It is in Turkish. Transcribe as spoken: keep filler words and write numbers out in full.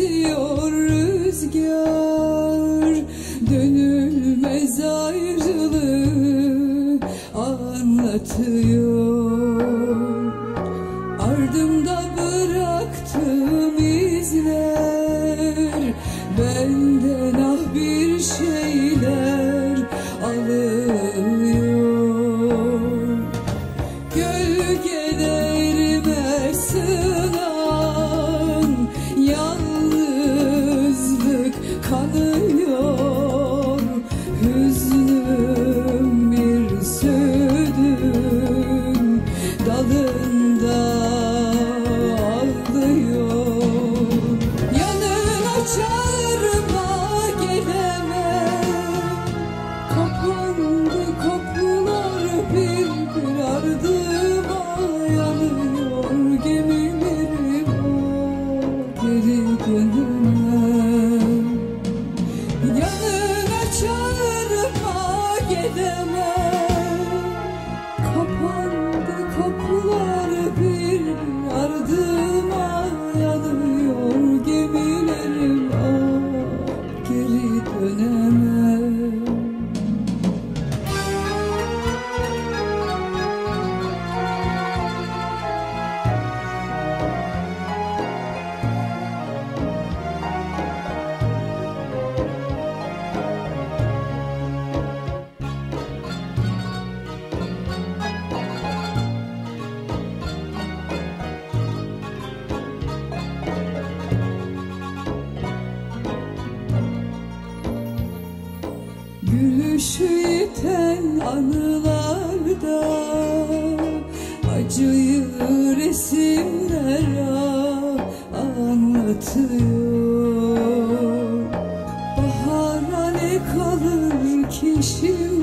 esiyor rüzgar, dönülmez ayrılığı anlatıyor. Ardımda bıraktığım izler benden ah bir şeyler alıyor. Gölgelerime sığınan yalnızlık kanıyor. Hüznüm bir söğüdün dalında ağlıyor. Yanına çağırma gelemem, kapandı kapılar bir bir ardıma. Yanıyor gemilerim, geri dönemem. Yanına çağırma gelemem, kapandı kapılar bir ardıma. Yanıyor gemilerim, ah geri dönemem. Gülüşü yiten anılarda acıyı resimler anlatıyor. Bahara ne kalır ki şimdi